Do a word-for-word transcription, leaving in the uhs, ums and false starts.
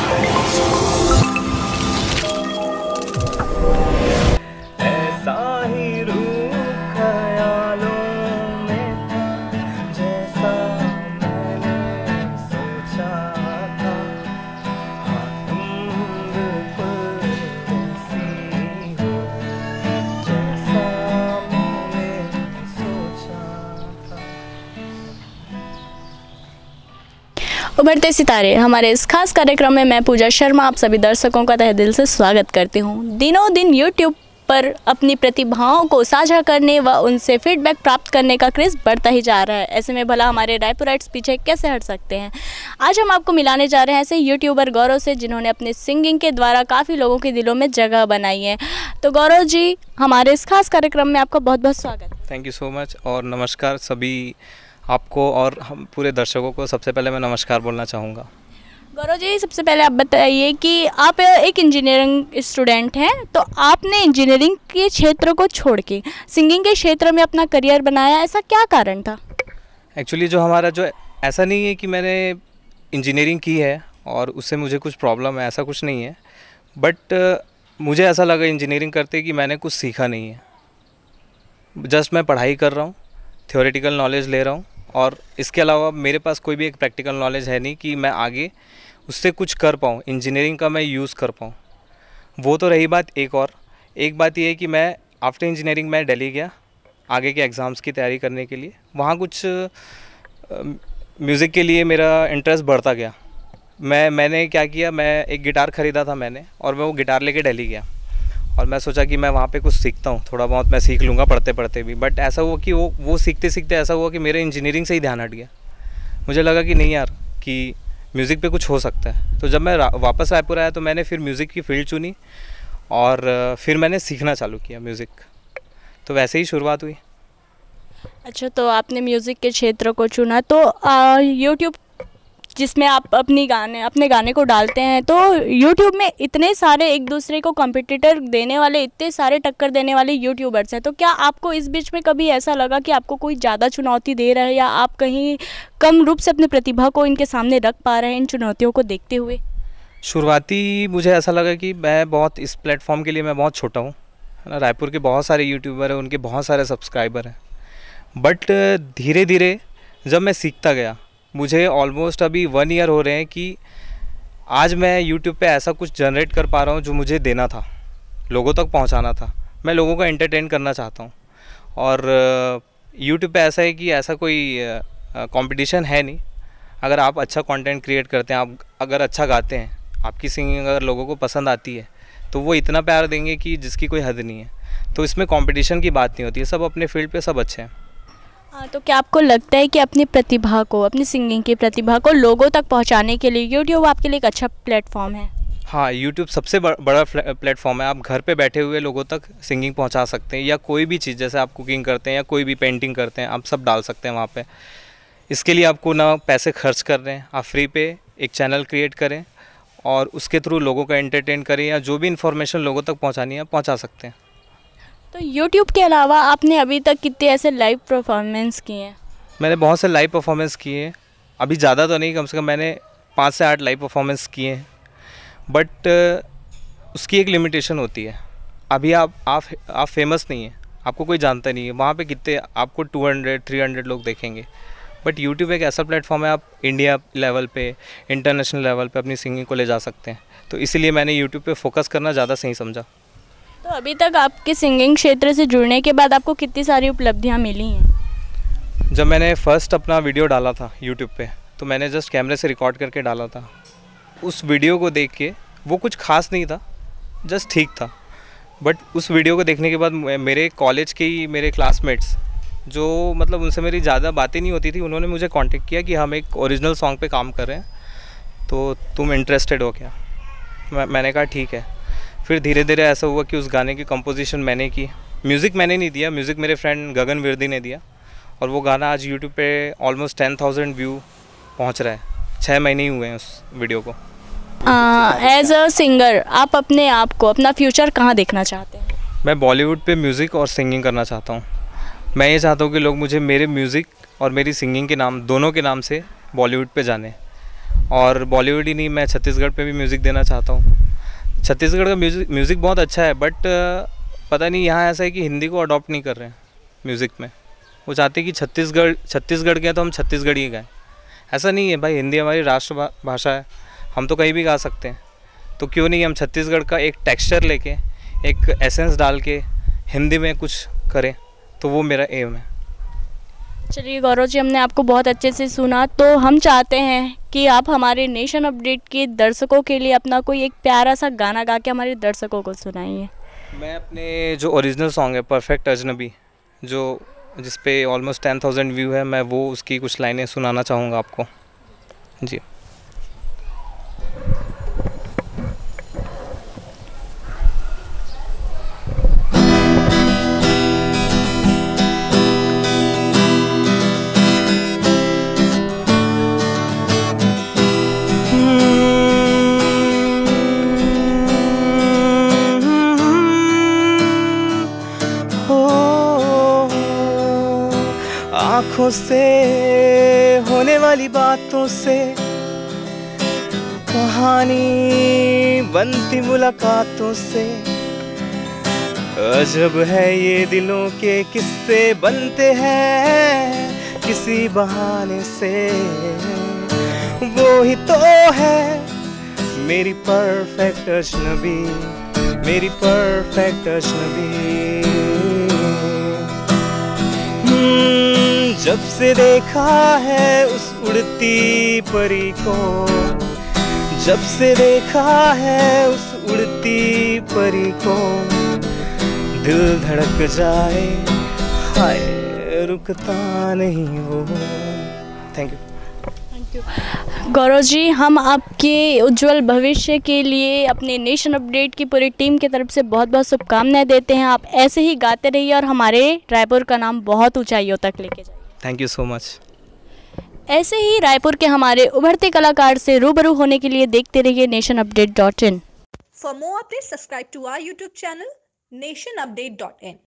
उभरते सितारे हमारे इस खास कार्यक्रम में मैं पूजा शर्मा आप सभी दर्शकों का तहे दिल से स्वागत करती हूँ। दिनों दिन यूट्यूब पर अपनी प्रतिभाओं को साझा करने व उनसे फीडबैक प्राप्त करने का क्रेज़ बढ़ता ही जा रहा है। ऐसे में भला हमारे रायपुराइट्स पीछे कैसे हट सकते हैं। आज हम आपको मिलाने जा रहे हैं ऐसे यूट्यूबर गौरव से, जिन्होंने अपने सिंगिंग के द्वारा काफ़ी लोगों के दिलों में जगह बनाई है। तो गौरव जी, हमारे इस खास कार्यक्रम में आपका बहुत बहुत स्वागत। थैंक यू सो मच और नमस्कार सभी आपको और हम पूरे दर्शकों को। सबसे पहले मैं नमस्कार बोलना चाहूँगा। गौरव जी, सबसे पहले आप बताइए कि आप एक इंजीनियरिंग स्टूडेंट हैं, तो आपने इंजीनियरिंग के क्षेत्र को छोड़ के सिंगिंग के क्षेत्र में अपना करियर बनाया, ऐसा क्या कारण था? एक्चुअली जो हमारा जो ऐसा नहीं है कि मैंने इंजीनियरिंग की है और उससे मुझे कुछ प्रॉब्लम है, ऐसा कुछ नहीं है। बट मुझे ऐसा लगा इंजीनियरिंग करते कि मैंने कुछ सीखा नहीं है। जस्ट मैं पढ़ाई कर रहा हूँ, थ्योरेटिकल नॉलेज ले रहा हूँ और इसके अलावा मेरे पास कोई भी एक प्रैक्टिकल नॉलेज है नहीं कि मैं आगे उससे कुछ कर पाऊँ, इंजीनियरिंग का मैं यूज़ कर पाऊँ। वो तो रही बात। एक और एक बात ये है कि मैं आफ्टर इंजीनियरिंग मैं दिल्ली गया आगे के एग्ज़ाम्स की तैयारी करने के लिए। वहाँ कुछ म्यूज़िक के लिए मेरा इंटरेस्ट बढ़ता गया। मैं मैंने क्या किया, मैं एक गिटार ख़रीदा था मैंने और मैं वो गिटार लेके दिल्ली गया और मैं सोचा कि मैं वहाँ पे कुछ सीखता हूँ, थोड़ा बहुत मैं सीख लूँगा पढ़ते पढ़ते भी। बट ऐसा हुआ कि वो वो सीखते सीखते ऐसा हुआ कि मेरे इंजीनियरिंग से ही ध्यान हट गया। मुझे लगा कि नहीं यार, कि म्यूज़िक पे कुछ हो सकता है। तो जब मैं वापस रायपुर आया तो मैंने फिर म्यूज़िक की फील्ड चुनी और फिर मैंने सीखना चालू किया म्यूज़िक। तो वैसे ही शुरुआत हुई। अच्छा, तो आपने म्यूज़िक के क्षेत्र को चुना, तो यूट्यूब जिसमें आप अपनी गाने अपने गाने को डालते हैं, तो यूट्यूब में इतने सारे एक दूसरे को कॉम्पिटिटर देने वाले, इतने सारे टक्कर देने वाले यूट्यूबर्स हैं, तो क्या आपको इस बीच में कभी ऐसा लगा कि आपको कोई ज़्यादा चुनौती दे रहा है या आप कहीं कम रूप से अपनी प्रतिभा को इनके सामने रख पा रहे हैं इन चुनौतियों को देखते हुए? शुरुआती मुझे ऐसा लगा कि मैं बहुत इस प्लेटफॉर्म के लिए मैं बहुत छोटा हूँ, है ना। रायपुर के बहुत सारे यूट्यूबर हैं, उनके बहुत सारे सब्सक्राइबर हैं। बट धीरे धीरे जब मैं सीखता गया, मुझे ऑलमोस्ट अभी वन ईयर हो रहे हैं कि आज मैं यूट्यूब पे ऐसा कुछ जनरेट कर पा रहा हूँ जो मुझे देना था, लोगों तक पहुँचाना था। मैं लोगों को एंटरटेन करना चाहता हूँ और यूट्यूब पे ऐसा है कि ऐसा कोई कंपटीशन है नहीं। अगर आप अच्छा कंटेंट क्रिएट करते हैं, आप अगर अच्छा गाते हैं, आपकी सिंगिंग अगर लोगों को पसंद आती है, तो वो इतना प्यार देंगे कि जिसकी कोई हद नहीं है। तो इसमें कंपटीशन की बात नहीं होती है, सब अपने फील्ड पे सब अच्छे हैं। हाँ, तो क्या आपको लगता है कि अपनी प्रतिभा को, अपनी सिंगिंग की प्रतिभा को लोगों तक पहुंचाने के लिए यूट्यूब आपके लिए एक अच्छा प्लेटफॉर्म है? हाँ, यूट्यूब सबसे बड़ा प्लेटफॉर्म है। आप घर पे बैठे हुए लोगों तक सिंगिंग पहुंचा सकते हैं, या कोई भी चीज़, जैसे आप कुकिंग करते हैं या कोई भी पेंटिंग करते हैं, आप सब डाल सकते हैं वहाँ पे। इसके लिए आपको ना पैसे खर्च कर रहे हैं, आप फ्री पे एक चैनल क्रिएट करें और उसके थ्रू लोगों को एंटरटेन करें, या जो भी इन्फॉर्मेशन लोगों तक पहुँचानी है पहुँचा सकते हैं। तो यूट्यूब के अलावा आपने अभी तक कितने ऐसे लाइव परफॉर्मेंस किए हैं? मैंने बहुत से लाइव परफॉर्मेंस किए हैं, अभी ज़्यादा तो नहीं, कम से कम मैंने पाँच से आठ लाइव परफॉर्मेंस किए हैं। बट उसकी एक लिमिटेशन होती है। अभी आप आप आप फेमस नहीं हैं, आपको कोई जानता नहीं है, वहाँ पे कितने आपको टू हंड्रेड थ्री हंड्रेड लोग देखेंगे। बट यूट्यूब एक ऐसा प्लेटफॉर्म है, आप इंडिया लेवल पे, इंटरनेशनल लेवल पे अपनी सिंगिंग को ले जा सकते हैं। तो इसीलिए मैंने यूट्यूब पे फोकस करना ज़्यादा सही समझा। तो अभी तक आपके सिंगिंग क्षेत्र से जुड़ने के बाद आपको कितनी सारी उपलब्धियां मिली हैं? जब मैंने फ़र्स्ट अपना वीडियो डाला था यूट्यूब पे, तो मैंने जस्ट कैमरे से रिकॉर्ड करके डाला था। उस वीडियो को देख के, वो कुछ खास नहीं था, जस्ट ठीक था। बट उस वीडियो को देखने के बाद मेरे कॉलेज के ही मेरे क्लासमेट्स, जो मतलब उनसे मेरी ज़्यादा बातें नहीं होती थी, उन्होंने मुझे कांटेक्ट किया कि हम एक ओरिजिनल सॉन्ग पे काम कर रहे हैं, तो तुम इंटरेस्टेड हो क्या? मैं, मैंने कहा ठीक है। फिर धीरे धीरे ऐसा हुआ कि उस गाने की कंपोजिशन मैंने की, म्यूज़िक मैंने नहीं दिया, म्यूज़िक मेरे फ्रेंड गगन विरदी ने दिया, और वो गाना आज यूट्यूब पे ऑलमोस्ट टेन थाउजेंड व्यू पहुंच रहा है। छः महीने ही हुए हैं उस वीडियो को। एज अ सिंगर आप अपने आप को, अपना फ्यूचर कहाँ देखना चाहते हैं? मैं बॉलीवुड पे म्यूज़िक और सिंगिंग करना चाहता हूँ। मैं ये चाहता हूँ कि लोग मुझे मेरे म्यूज़िक और मेरी सिंगिंग के नाम, दोनों के नाम से बॉलीवुड पे जाने। और बॉलीवुड ही नहीं, मैं छत्तीसगढ़ पे भी म्यूज़िक देना चाहता हूँ। छत्तीसगढ़ का म्यूज़िक म्यूज़िक बहुत अच्छा है, बट पता नहीं यहाँ ऐसा है कि हिंदी को अडॉप्ट नहीं कर रहे हैं म्यूज़िक में। वो चाहते हैं कि छत्तीसगढ़ छत्तीसगढ़ के हैं तो हम छत्तीसगढ़ी ही गाएं। ऐसा नहीं है भाई, हिंदी हमारी राष्ट्र भाषा है, हम तो कहीं भी गा सकते हैं। तो क्यों नहीं हम छत्तीसगढ़ का एक टेक्सचर लेके, एक एसेंस डाल के हिंदी में कुछ करें, तो वो मेरा एम है। चलिए गौरव जी, हमने आपको बहुत अच्छे से सुना, तो हम चाहते हैं कि आप हमारे नेशन अपडेट के दर्शकों के लिए अपना कोई एक प्यारा सा गाना गा के हमारे दर्शकों को सुनाइए। मैं अपने जो ओरिजिनल सॉन्ग है परफेक्ट अजनबी, जो जिस पे ऑलमोस्ट टेन थाउजेंड व्यू है, मैं वो उसकी कुछ लाइनें सुनाना चाहूँगा आपको जी। आँखों से होने वाली बातों से कहानी बनती मुलाकातों से, अजब है ये दिलों के किस्से बनते हैं किसी बहाने से। वो ही तो है मेरी परफेक्ट अजनबी, मेरी परफेक्ट अजनबी। जब से देखा है उस उड़ती परी को, जब से देखा है उस उड़ती परी को, दिल धड़क जाए, हाय रुकता नहीं वो। Thank you. Thank you Gaurav ji, हम आपके उज्जवल भविष्य के लिए अपने नेशन अपडेट की पूरी टीम की तरफ से बहुत बहुत शुभकामनाएं देते हैं। आप ऐसे ही गाते रहिए और हमारे रायपुर का नाम बहुत ऊंचाइयों तक लेके जाइए। Thank you so much. ऐसे ही रायपुर के हमारे उभरते कलाकार से रूबरू होने के लिए देखते रहिए Nation Update dot in. For more updates subscribe to our YouTube channel Nation Update dot in.